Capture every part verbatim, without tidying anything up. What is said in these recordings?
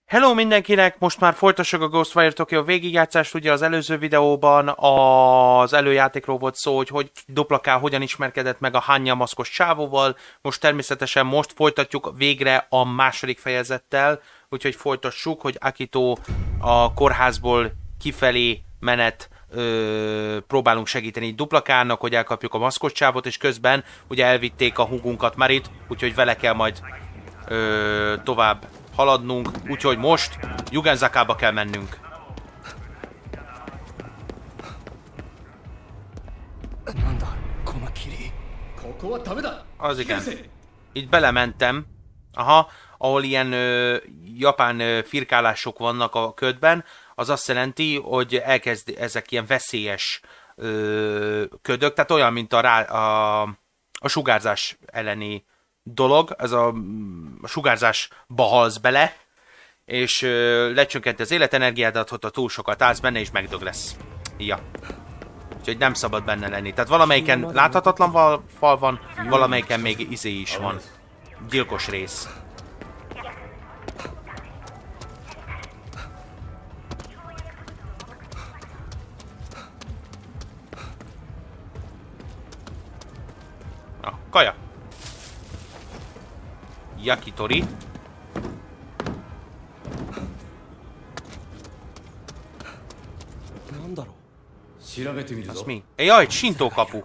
Hello mindenkinek! Most már folytassuk a Ghostwire Tokyo végigjátszást. Ugye az előző videóban az előjátékról volt szó, hogy, hogy dupla K hogyan ismerkedett meg a Hanya maszkos csávóval. Most természetesen most folytatjuk végre a második fejezettel, úgyhogy folytassuk, hogy Akito a kórházból kifelé menet ö, próbálunk segíteni dupla K-nak, hogy elkapjuk a maszkos csávót, és közben ugye elvitték a hugunkat Marit, úgyhogy vele kell majd ö, tovább haladnunk, úgyhogy most Jugenzakába kell mennünk. Az igen. Itt belementem, aha, ahol ilyen ö, japán ö, firkálások vannak a ködben, az azt jelenti, hogy elkezd ezek ilyen veszélyes ö, ködök, tehát olyan, mint a, rá, a, a sugárzás elleni dolog, ez a, a sugárzásba halsz bele, és ö, lecsökkenti az életenergiádat, hogyha túl sokat állsz benne, és megdög lesz. Ja. Úgyhogy nem szabad benne lenni. Tehát valamelyiken láthatatlan val fal van, valamelyiken még izé is van. Gyilkos rész. A kaja. Yakitori. Az mi? Jaj, Shinto kapu.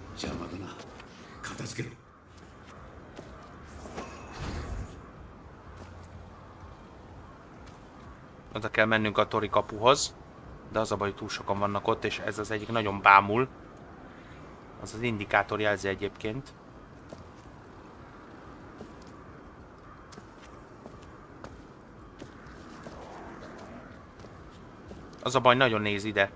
Oda kell mennünk a Tori kapuhoz. De az a baj, hogy túl sokan vannak ott, és ez az egyik nagyon bámul. Az az indikátor jelzi egyébként. Az a baj, nagyon néz ide.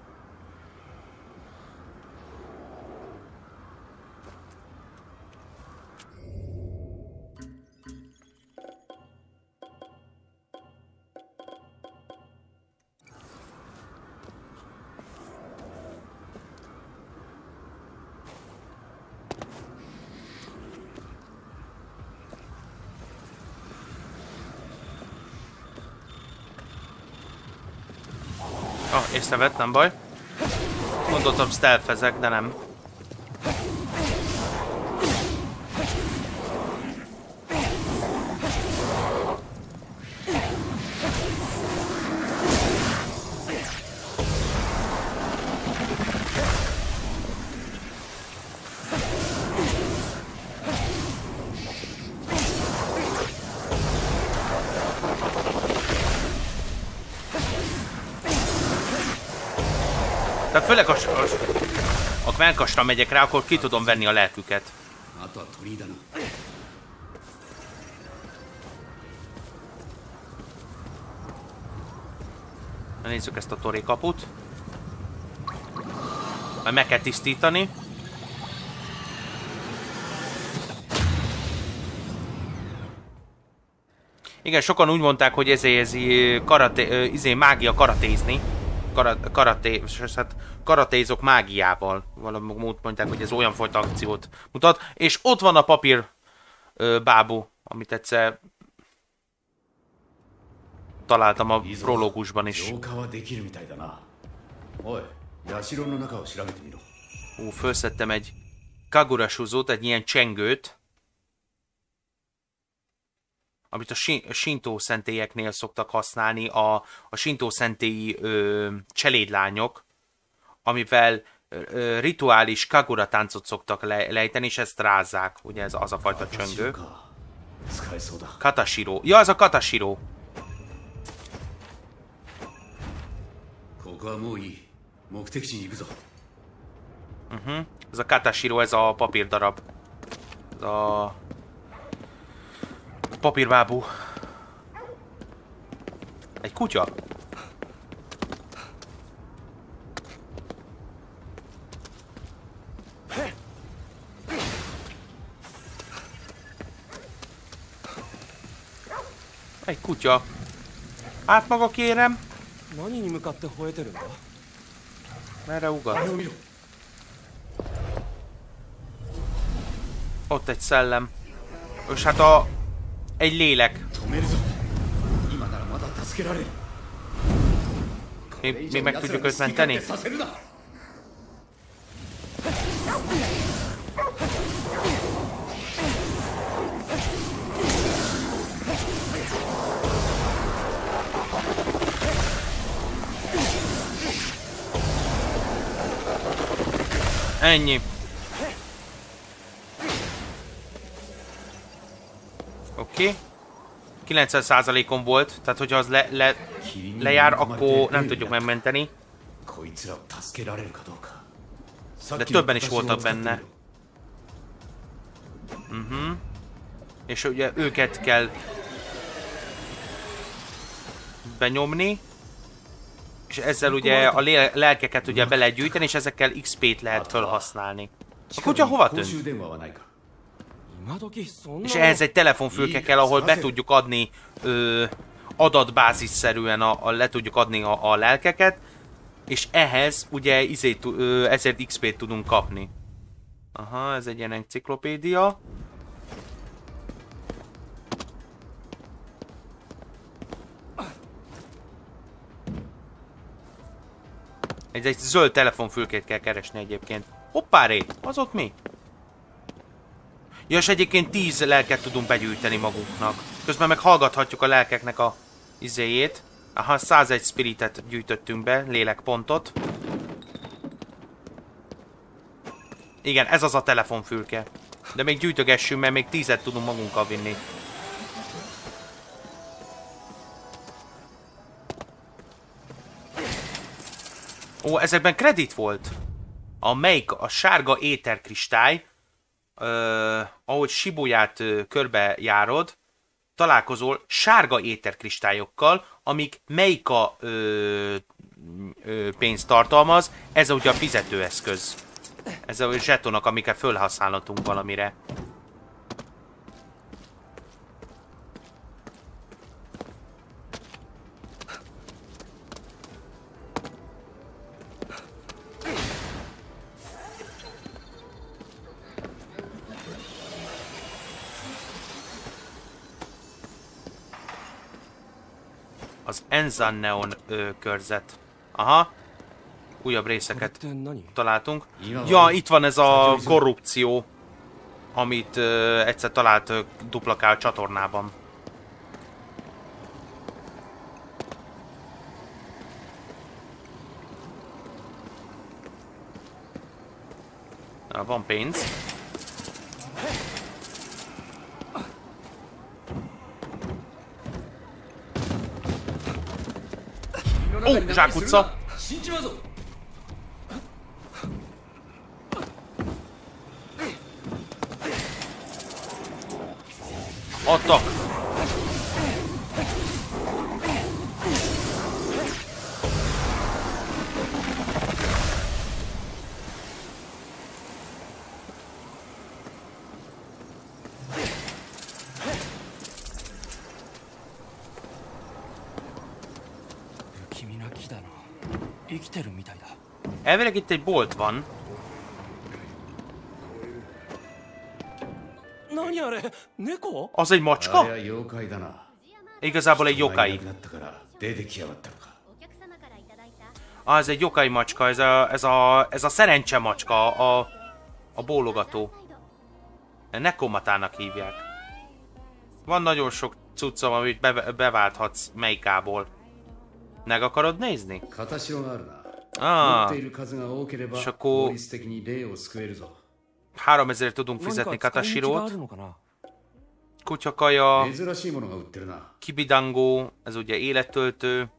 Ah, észrevett, nem baj. Gondoltam stealth-ezek, de nem. Tehát főleg a, a, a Kvenkasra megyek rá, akkor ki tudom venni a lelküket. Na, nézzük ezt a Tori kaput. Majd meg kell tisztítani. Igen, sokan úgy mondták, hogy ezért ez karate, izé mágia karatézni. Karate, karate, hát karatézok mágiával. Valamit mondták, hogy ez olyan fajta akciót mutat. És ott van a papír ö, bábú, amit egyszer találtam a prológusban is. Ó, felszettem egy Kagura-shuzót, egy ilyen csengőt, amit a Shintó szentélyeknél szoktak használni, a, a Shintó szentélyi ö, cselédlányok, amivel ö, rituális Kagura táncot szoktak le, lejteni, és ezt rázzák. Ugye ez az a fajta csöngő. Katashiro. Ja, az a Katashiro. Uh-huh. Ez a Katashiro, ez a papírdarab. Ez a papírbábú. Egy kutya? Egy kutya. Hát maga kérem. Merre ugat? Ott egy szellem. És hát a... egy lélek. Még, még meg tudjuk őt menteni? Ennyi. Oké. Okay. kilencven százalékon volt, tehát hogyha az le, le, lejár, akkor nem tudjuk megmenteni. De többen is voltak benne. Uh-huh. És ugye őket kell benyomni. És ezzel ugye a lelkeket ugye be lehet gyűjteni, és ezekkel iksz pét lehet felhasználni. A kutya hova tűnt? És ehhez egy telefonfülke kell, ahol be tudjuk adni ö, adatbázisszerűen a, a, le tudjuk adni a, a lelkeket, és ehhez ugye izét, ö, ezért iksz pét tudunk kapni. Aha, ez egy ilyen enciklopédia. Ez egy zöld telefonfülkét kell keresni egyébként. Hoppáré, az ott mi? Ja, és egyébként tíz lelket tudunk begyűjteni magunknak. Közben meg hallgathatjuk a lelkeknek a izéjét. Aha, százegy spiritet gyűjtöttünk be, lélekpontot. Igen, ez az a telefonfülke. De még gyűjtögessünk, mert még tízet tudunk magunkkal vinni. Ó, ezekben kredit volt. A melyik, a sárga éterkristály, uh, ahogy Shibuját uh, körbe járod, találkozol sárga éterkristályokkal, amik melyika uh, uh, pénzt tartalmaz. Ez ugye a fizetőeszköz. Ez a zsetonok, amiket fölhasználhatunk valamire. Az Enzan Neon ö, körzet. Aha. Újabb részeket találtunk. Ja, itt van ez a korrupció, amit ö, egyszer talált ö, Duplakál csatornában. Na, van pénz. Ó, oh, zsákutca! Adtak! Elvileg itt egy bolt van. Az egy macska? Igazából egy yokai. Ah, ez egy yokai macska, ez a, ez a, ez a szerencse macska, a, a bólogató. Nekomatának hívják. Van nagyon sok cuccom, amit be, beválthatsz melyikából. Meg akarod nézni? Ah, és akkor háromezer tudunk fizetni Katashirót. Kutyakaja, Kibidango, ez ugye élettöltő.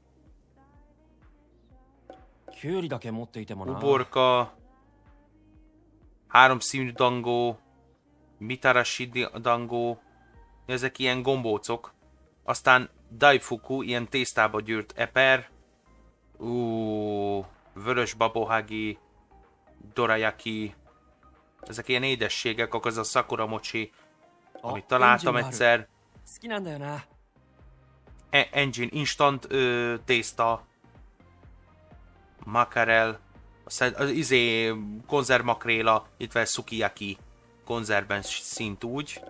Uborka, három színű dangó, Mitarashi dangó, ezek ilyen gombócok. Aztán Daifuku, ilyen tésztába gyűrt eper. Ú, vörös babohagi, dorayaki. Ezek ilyen édességek, akkor az a sakura mochi, amit találtam egyszer. E engine, instant ö, tészta. Makarel. Az, az izé, konzervmakréla, itt van sukiyaki. Konzervben szint úgy.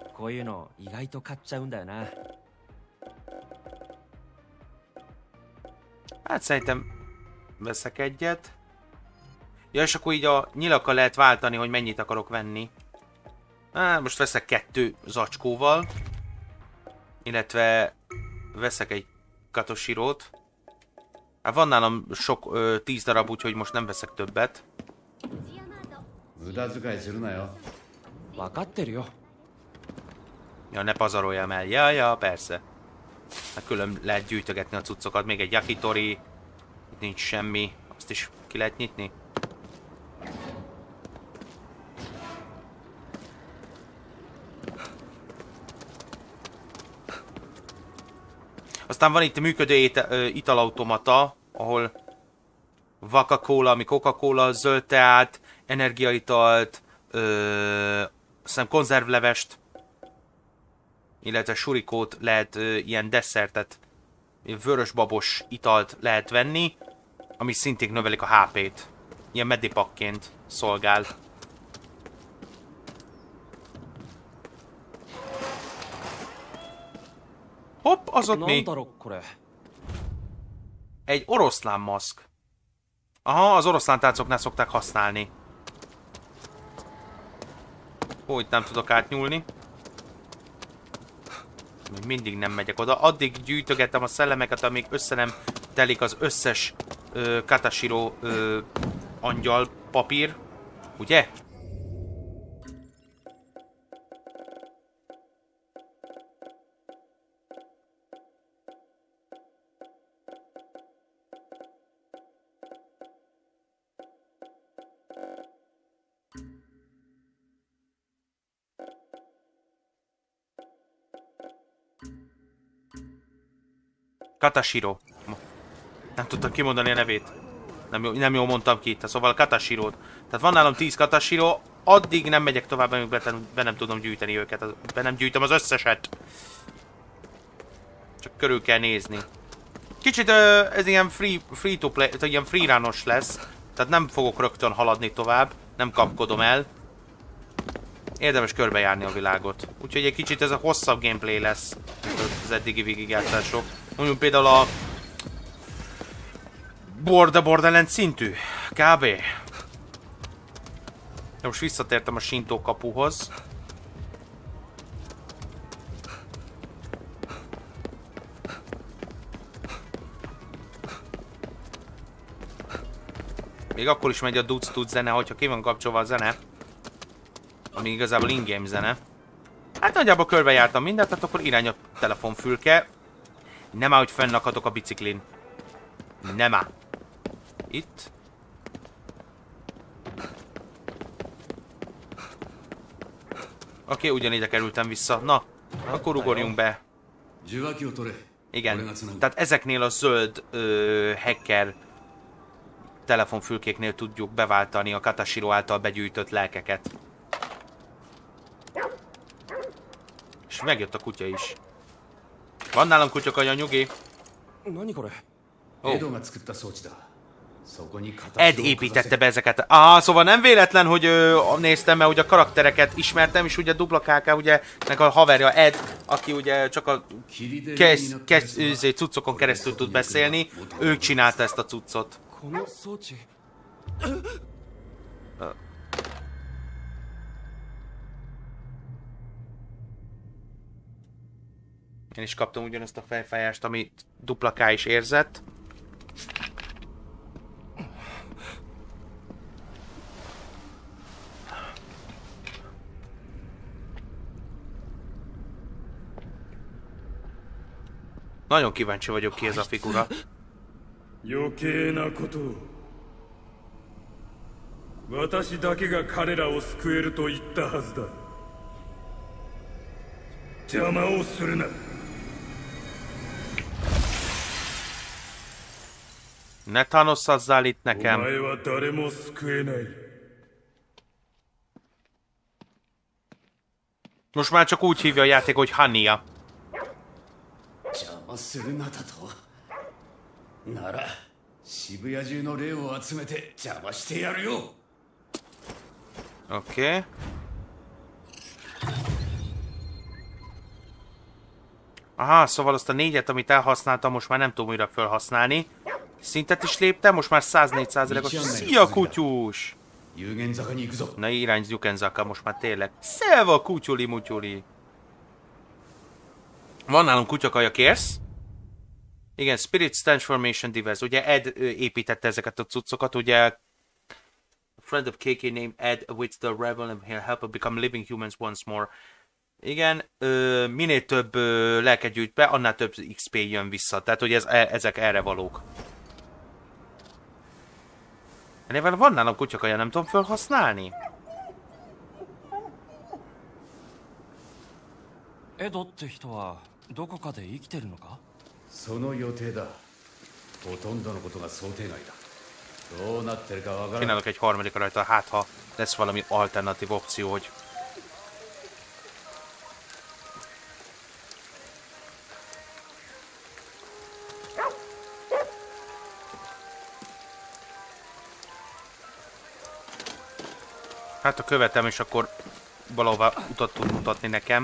Hát szerintem veszek egyet. Ja, és akkor így a nyilakkal lehet váltani, hogy mennyit akarok venni. Hát most veszek kettő zacskóval. Illetve veszek egy Katoshirót. Hát van nálam sok, ö, tíz darab, úgyhogy most nem veszek többet. Ja, ne pazaroljam el. Ja, ja, persze. Hát külön lehet gyűjtögetni a cuccokat. Még egy yakitori. Itt nincs semmi. Azt is ki lehet nyitni. Aztán van itt működő éte, ö, italautomata, ahol Coca-Cola, ami Coca-Cola, zöld teát, energiaitalt, ö, aztán konzervlevest, illetve surikót lehet, ö, ilyen desszertet, vörösbabos italt lehet venni, ami szintén növelik a há pét. Ilyen medipakként szolgál. Hopp, az ott mi? Egy oroszlán maszk. Aha, az oroszlán táncoknál szokták használni. Ó, itt nem tudok átnyúlni. Még mindig nem megyek oda. Addig gyűjtögettem a szellemeket, amíg össze nem telik az összes ö, Katashiro ö, angyal papír. Ugye? Katashiro. Nem tudtam kimondani a nevét. Nem, jó, nem jól mondtam ki itt, szóval Katashiro. Tehát van nálam tíz Katashiro, addig nem megyek tovább, amíg be, be nem tudom gyűjteni őket. Be nem gyűjtöm az összeset. Csak körül kell nézni. Kicsit ö, ez ilyen free, free to play, tehát ilyen free runos lesz. Tehát nem fogok rögtön haladni tovább. Nem kapkodom el. Érdemes körbejárni a világot. Úgyhogy egy kicsit ez a hosszabb gameplay lesz, az eddigi végigjátszások. Mondjuk például a Border Borderlands szintű. Kb. De most visszatértem a Shinto kapuhoz. Még akkor is megy a duc-tuc zene, hogyha ki van kapcsolva a zene. Ami igazából in-game zene. Hát nagyjából körbejártam mindent, tehát akkor irány a telefonfülke. Nem áll, hogy fennakadok a biciklin. Nem áll. Itt. Oké, okay, ugyanígy kerültem vissza. Na, akkor ugorjunk be. Igen, tehát ezeknél a zöld ö, hacker telefonfülkéknél tudjuk beváltani a Katashiro által begyűjtött lelkeket. És megjött a kutya is. Van nálam kutyakanya, nyugi. Oh. Ed építette be ezeket. Ah, szóval nem véletlen, hogy ö, néztem, mert ugye a karaktereket ismertem, és ugye dupla ká ká, ugye, nek a haverja Ed, aki ugye csak a kesz, kesz, őzé, cuccokon keresztül tud beszélni, ő csinálta ezt a cuccot. Én is kaptam ugyanezt a fejfájást, amit dupla K is érzett. Nagyon kíváncsi vagyok, ki ez a figura. Ne Thanos-azzál itt nekem. Most már csak úgy hívja a játék, hogy Hania. Oké. Okay. Aha, szóval azt a négyet, amit elhasználtam, most már nem tudom újra felhasználni. Szintet is léptem, most már száznégy százalékos. Szia, kutyus! Na, irány Jukenzaka most már tényleg. Szelva, kutyuli, mutyuli. Van nálunk kutyakaja, kérsz? Igen, Spirit Transformation Device. Ugye Ed építette ezeket a cuccokat, ugye friend of K K named Ed with the Rebel and he'll help us become living humans once more. Igen, ö, minél több ö, lelket gyűjt be, annál több X P jön vissza. Tehát, hogy ez, e, ezek erre valók. Ennél van nálam kutyakaja, nem tudom felhasználni? Edo って人はどこかで生きてるのか? その予定だ。ほとんどのことが想定外だ。どうなってるかわからない。 Csinálok egy harmadik rajta, hát ha lesz valami alternatív opció, hogy... Hát ha követem, és akkor valahová utat tud mutatni nekem.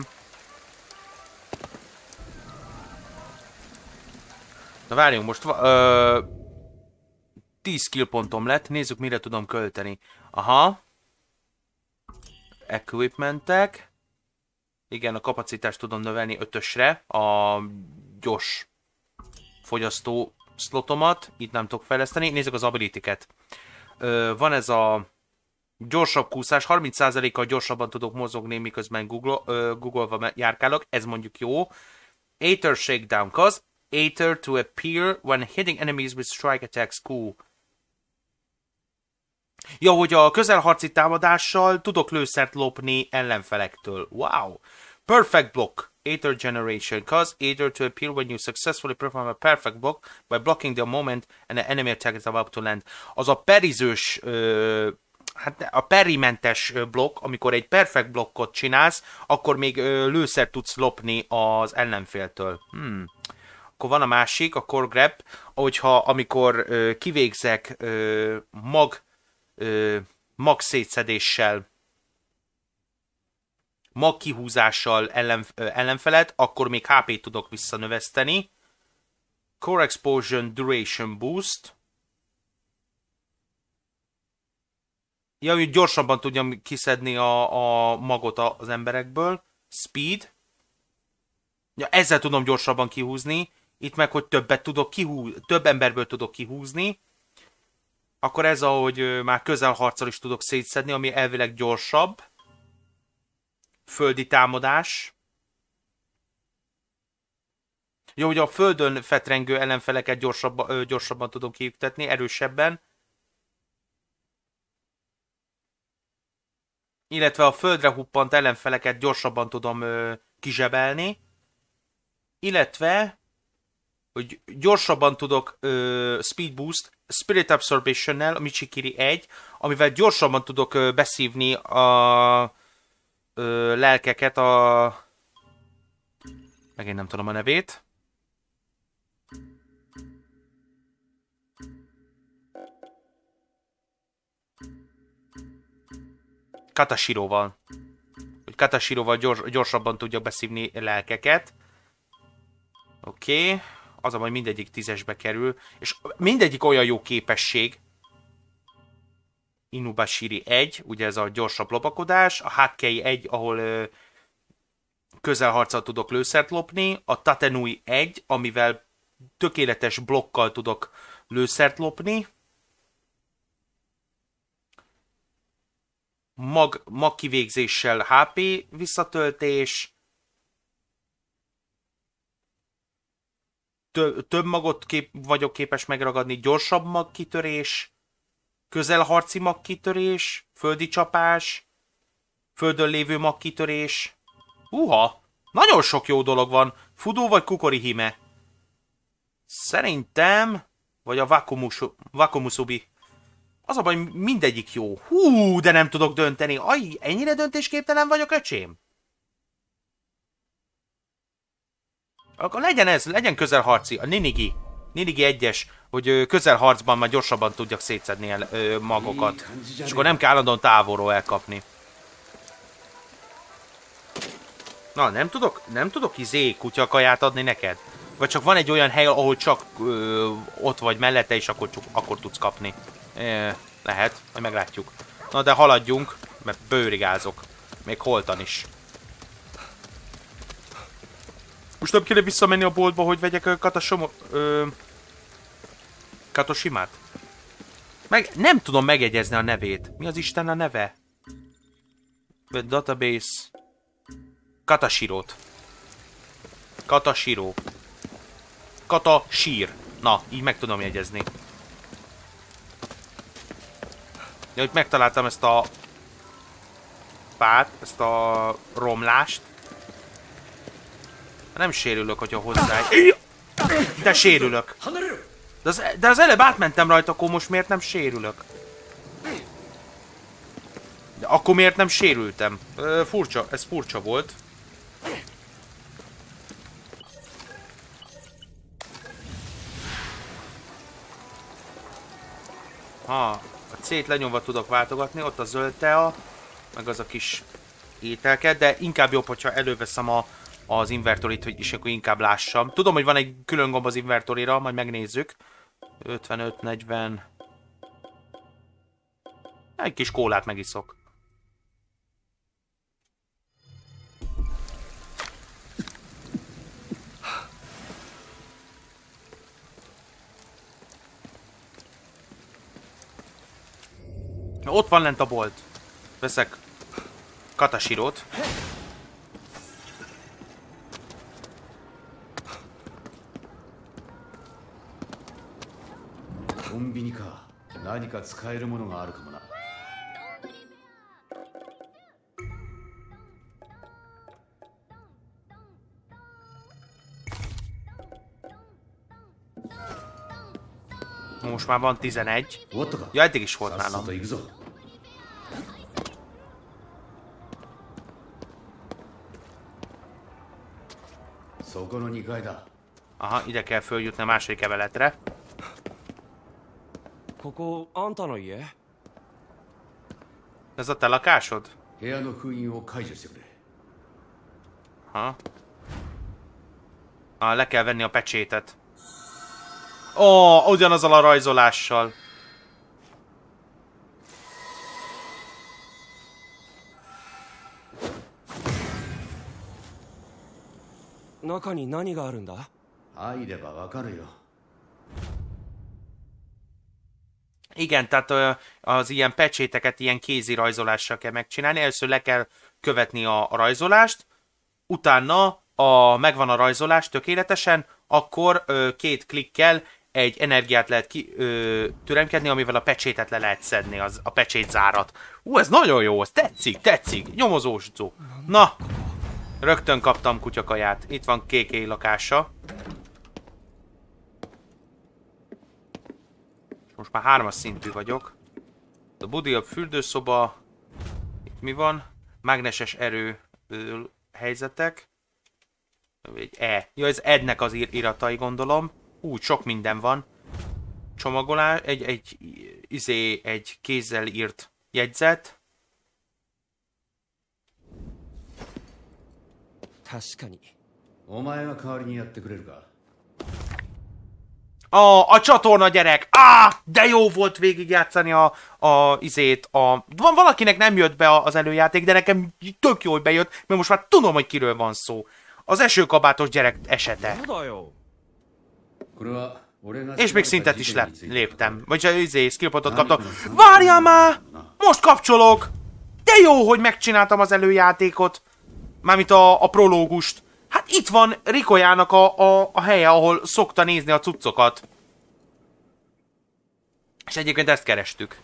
Na várjunk, most ö, tíz skill pontom lett, nézzük mire tudom költeni. Aha. Equipmentek. Igen, a kapacitást tudom növelni ötösre. A gyors fogyasztó slotomat. Itt nem tudok fejleszteni. Nézzük az ability-ket. Ö, van ez a gyorsabb kúszás. harminc százalékkal gyorsabban tudok mozogni, miközben Google, ö, Google-va járkálok. Ez mondjuk jó. Aether Shakedown. Cause Aether to appear when hitting enemies with strike attacks. Cool. Ja, hogy a közelharci támadással tudok lőszert lopni ellenfelektől. Wow. Perfect block. Aether generation. Cause Aether to appear when you successfully perform a perfect block by blocking the moment and the enemy attack is about to land. Az a perizős, ö, hát a perimentes blokk, amikor egy perfect blokkot csinálsz, akkor még ö, lőszert tudsz lopni az ellenféltől. Hmm. Akkor van a másik, a core grab, hogyha amikor ö, kivégzek ö, mag, ö, mag szétszedéssel, mag kihúzással ellen, ö, ellenfelet, akkor még há pét tudok visszanöveszteni. Core Explosion Duration Boost. Ja, hogy gyorsabban tudjam kiszedni a, a magot az emberekből. Speed. Ja, ezzel tudom gyorsabban kihúzni. Itt meg, hogy többet tudok kihúzni, több emberből tudok kihúzni. Akkor ez, ahogy már közelharccal is tudok szétszedni, ami elvileg gyorsabb. Földi támadás. Jó, hogy a földön fetrengő ellenfeleket gyorsabban, gyorsabban tudom kiüktetni, erősebben. Illetve a földre huppant ellenfeleket gyorsabban tudom ö, kizsebelni. Illetve, hogy gyorsabban tudok ö, Speed Boost, Spirit Absorption-nel, a Michikiri egy, amivel gyorsabban tudok ö, beszívni a ö, lelkeket, a... megint nem tudom a nevét. Katashiroval. Hogy Katashiroval gyors, gyorsabban tudja beszívni lelkeket. Oké. Okay. Az a majd mindegyik tízesbe kerül. És mindegyik olyan jó képesség. Inubashiri egy, ugye ez a gyorsabb lopakodás. A Hakkei egy, ahol ö, közelharccal tudok lőszert lopni. A Tatenui egy, amivel tökéletes blokkal tudok lőszert lopni. Mag, mag kivégzéssel há pé visszatöltés. Tö, több magot kép, vagyok képes megragadni. Gyorsabb magkitörés. Közelharci magkitörés. Földi csapás. Földön lévő magkitörés. Uha! Nagyon sok jó dolog van. Fudo vagy Kukorihime? Szerintem... Vagy a Wakumusu, Wakumusubi. Az a baj, mindegyik jó. Hú, de nem tudok dönteni. Aj, ennyire döntésképtelen vagyok, öcsém? Akkor legyen ez, legyen közelharci. A Ninigi. Ninigi egyes, hogy közelharcban már gyorsabban tudjak szétszedni el ö, magokat. És akkor nem kell állandóan távolról elkapni. Na, nem tudok, nem tudok izé kutyakaját adni neked? Vagy csak van egy olyan hely, ahol csak ö, ott vagy mellette, és akkor, csak, akkor tudsz kapni. É, lehet, majd meglátjuk. Na de haladjunk, mert bőrigázok. Még holtan is. Most nem kéne visszamenni a boltba, hogy vegyek Katasomo... Ö, Katoshimát? Meg nem tudom megjegyezni a nevét. Mi az Isten a neve? Database... Katashirot. Katashiro. Katashir. Na, így meg tudom jegyezni. De hogy megtaláltam ezt a... pát, ezt a romlást. Nem sérülök, hogyha hozzá... De sérülök. De az, de az előbb átmentem rajta, akkor most miért nem sérülök? De akkor miért nem sérültem? Ö, furcsa, ez furcsa volt. Ha, a C-t lenyomva tudok váltogatni, ott a zöld tea, meg az a kis ételke, de inkább jobb, hogyha előveszem a, az inventorit, hogy is akkor inkább lássam. Tudom, hogy van egy külön gomb az inventorira, majd megnézzük. ötvenöt, negyven... Egy kis kólát megiszok. Ott van lent a bolt. Veszek Katashirot. コンビニか。何か使えるものがあるかもな。 Most már van tizenegy. Ja, eddig is volt nálam. Aha, ide kell följutni a második emeletre. Ez a te lakásod? Ha. Ah, le kell venni a pecsétet. Ó, oh, ugyanazzal a rajzolással. Igen, tehát az ilyen pecséteket ilyen kézi rajzolással kell megcsinálni. Először le kell követni a rajzolást, utána a, megvan a rajzolás tökéletesen, akkor ö, két klikkel egy energiát lehet ki, ö, türemkedni, amivel a pecsétet le lehet szedni, az, a pecsétzárat. Ú, ez nagyon jó, ez tetszik, tetszik, nyomozós zó. Na, rögtön kaptam kutyakaját. Itt van Kéké lakása. Most már hármas szintű vagyok. A budi, a fürdőszoba. Itt mi van? Mágneses erő ö, helyzetek. Egy E. Ja, ez Ednek az ir iratai, gondolom. Úgy, sok minden van. Csomagolás, egy, egy, izé, egy kézzel írt jegyzet. A, a csatorna gyerek! Á, de jó volt végigjátszani a, a izét, a... Van valakinek nem jött be az előjáték, de nekem tök jó, hogy bejött, mert most már tudom, hogy kiről van szó. Az esőkabátos gyerek esete. És még szintet is le léptem. Vagy izé, skillpotot kaptam. Várjál már! Most kapcsolok! De jó, hogy megcsináltam az előjátékot. Mármint a, a prológust. Hát itt van Rikojának a, a, a helye, ahol szokta nézni a cuccokat. És egyébként ezt kerestük.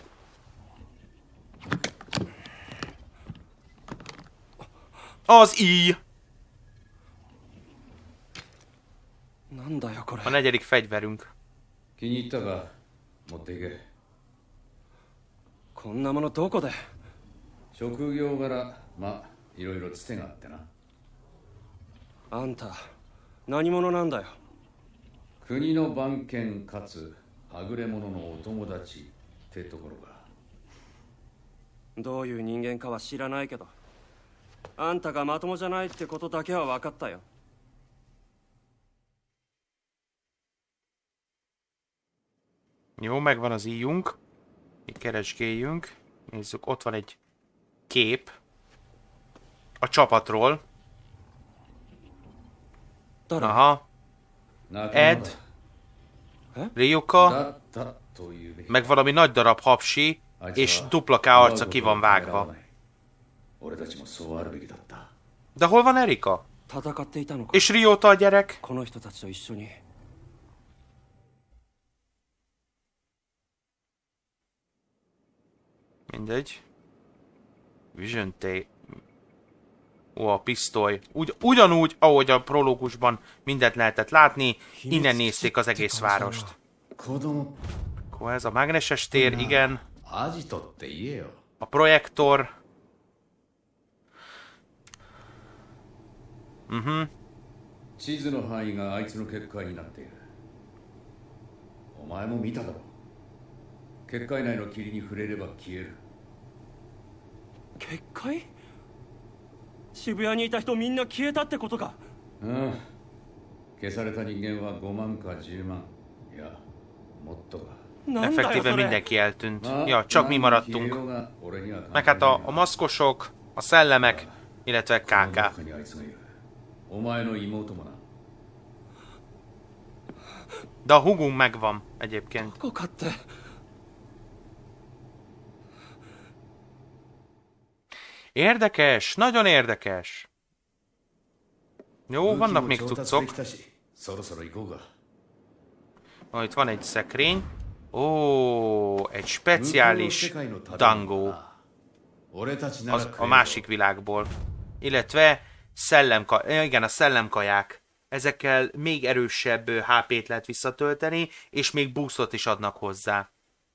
Az I. A negyedik fegyverünk. Jó, megvan az íjunk. Így keresgéljünk. Nézzük, ott van egy kép. A csapatról. Aha. Ed. Ryuka. Meg valami nagy darab hapsi. És dupla K arca ki van vágva. De hol van Erika? És Ryota a gyerek? Mindegy. Vision T. Ó, a pisztoly. Ugy, ugyanúgy, ahogy a prológusban mindent lehetett látni, innen nézték az egész várost. Akkor ez a mágneses tér, igen. A projektor. Mhm. Uh-huh. 地図の範囲があいつの結界になっている。お前も見ただろう。結界内の霧に触れれば消える。 結界？渋谷にいた人みんな消えたってことか。 うん。消された人間はごまんかじゅうまん。いや、もっとか。 Effektíve mindenki eltűnt. Ja, csak mi maradtunk. Meg hát a, a maszkosok, a szellemek, illetve ká ká. De a hugunk megvan egyébként. Érdekes, nagyon érdekes. Jó, vannak még cuccok. Oh, itt van egy szekrény. Ó, egy speciális dangó. Az, a másik világból. Illetve szellemka, igen, a szellemkaják. Ezekkel még erősebb há pét lehet visszatölteni, és még boostot is adnak hozzá.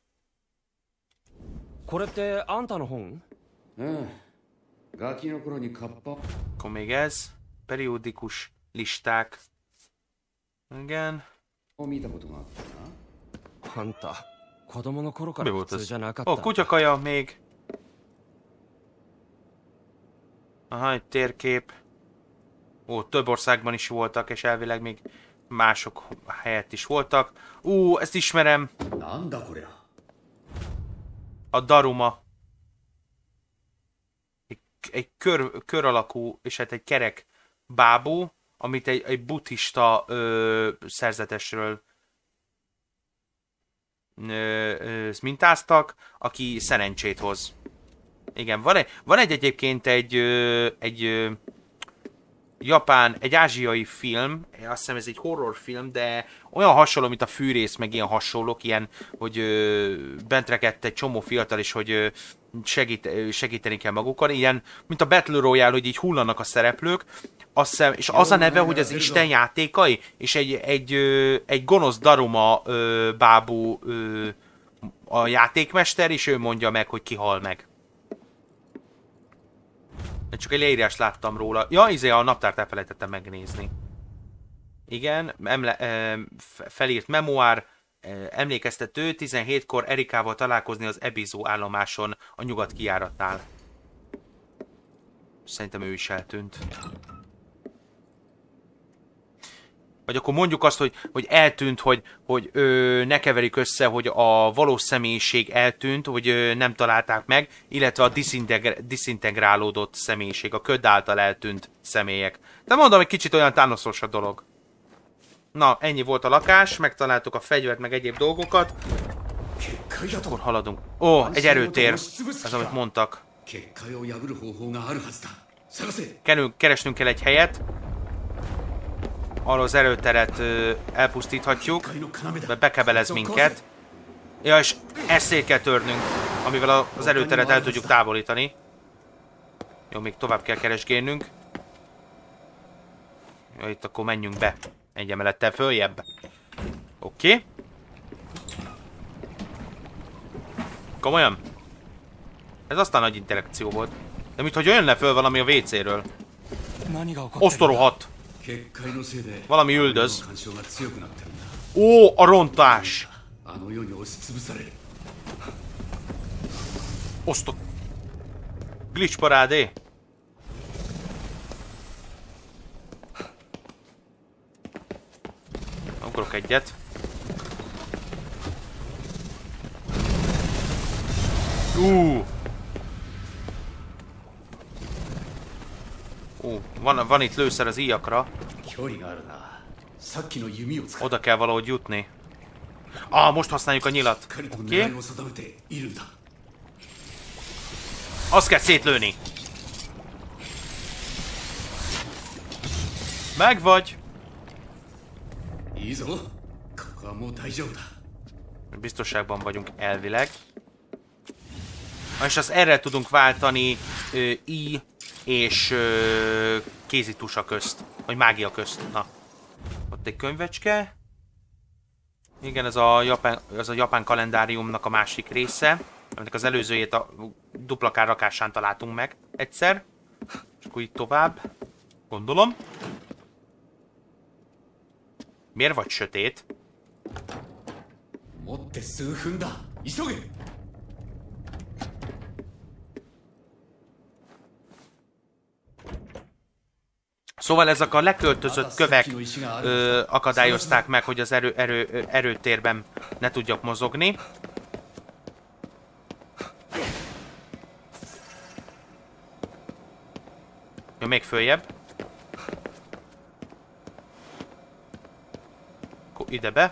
Akkor még ez. Periódikus listák. Igen. Mi volt ez? Ó, kutyakaja még. Aha, egy térkép. Ó, több országban is voltak, és elvileg még mások helyett is voltak. Ú, ezt ismerem. A Daruma. Egy, egy kör, kör alakú, és hát egy kerek bábú, amit egy, egy buddhista ö, szerzetesről ö, ö, mintáztak, aki szerencsét hoz. Igen, van egy, van egy egyébként egy, ö, egy ö, japán, egy ázsiai film, azt hiszem ez egy horrorfilm, de olyan hasonló, mint a Fűrész, meg ilyen hasonlók, ilyen, hogy ö, bent rekedt egy csomó fiatal, és hogy ö, segít, segíteni kell magukon, ilyen, mint a Battle Royale, hogy így hullanak a szereplők, azt hiszem, és az a neve, hogy az Isten játékai, és egy, egy, ö, egy gonosz Daruma ö, bábú ö, a játékmester, és ő mondja meg, hogy ki hal meg. Csak egy leírást láttam róla. Ja, izé a naptárt elfelejtettem megnézni. Igen, emle, e, felírt memoár, e, emlékeztető, tizenhétkor Erikával találkozni az Ebizo állomáson a nyugat kijáratnál. Szerintem ő is eltűnt. Vagy akkor mondjuk azt, hogy, hogy eltűnt, hogy, hogy ö, ne keverjük össze, hogy a valós személyiség eltűnt, hogy ö, nem találták meg, illetve a diszinteg diszintegrálódott személyiség, a köd által eltűnt személyek. De mondom, egy kicsit olyan Thanosos a dolog. Na, ennyi volt a lakás, megtaláltuk a fegyvert, meg egyéb dolgokat. És akkor haladunk. Ó, egy erőtér, ez amit mondtak. Kerül, keresnünk kell egy helyet. Arról az erőteret ö, elpusztíthatjuk, mert bekebelez minket. Ja, és ezt szét kell törnünk, amivel az erőteret el tudjuk távolítani. Jó, még tovább kell keresgélnünk. Ja, itt akkor menjünk be. Egy emelettel följebb. Oké. Okay. Komolyan? Ez aztán nagy interakció volt. De minthogy jönne föl valami a vécéről. Osztorohat! Valami üldöz. Ó, a rontás! Osztok. Glitch parádé. Ugrok egyet. Uh. Uh, van, van itt lőszer az íjakra. Oda kell valahogy jutni. Ah, most használjuk a nyilat. Oké. Okay. Azt kell szétlőni. Megvagy. Biztonságban vagyunk elvileg. És az erre tudunk váltani ö, I és ö, kézitusa közt. Vagy mágia közt. Na. Ott egy könyvecske. Igen, ez a japán, ez a japán kalendáriumnak a másik része. Aminek az előzőjét a dupla K rakásán találtunk meg egyszer. És akkor így tovább. Gondolom. Miért vagy sötét? Szóval ezek a leköltözött kövek ö, akadályozták meg, hogy az erő, erő, erőtérben ne tudjak mozogni. Jó, még följebb. Akkor ide be.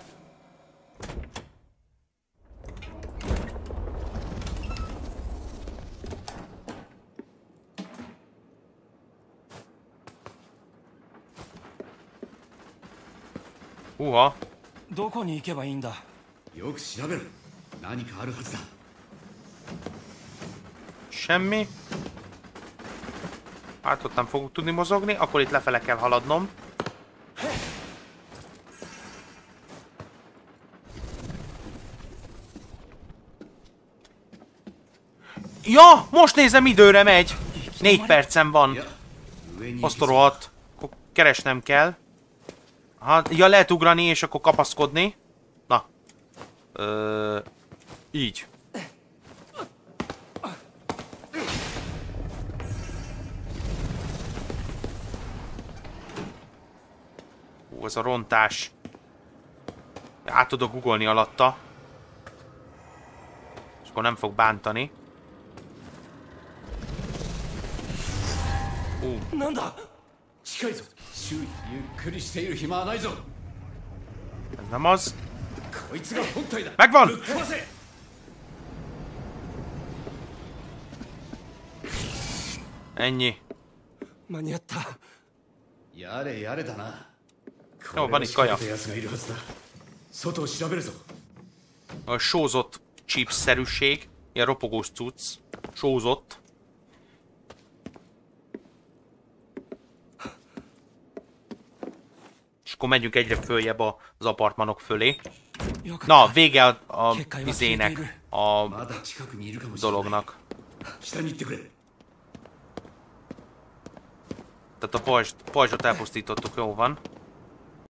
Uha. Semmi. Hát ott nem fogok tudni mozogni, akkor itt lefele kell haladnom. Ja, most nézem, időre megy. Négy percem van. Azt a rohadt. Akkor keresnem kell. Aha, ja, lehet ugrani és akkor kapaszkodni. Na. Ö, így. Hú, ez a rontás. Át tudok ugolni alatta. És akkor nem fog bántani. Ú. Ez nem az. Megvan! Ennyi. Jó, van itt kaja. A sózott chips-szerűség. Ilyen ropogós cucc. Sózott. És akkor megyünk egyre följebb az apartmanok fölé. Na, vége a, a vizének, a dolognak. Tehát a pajzsot elpusztítottuk, jó van.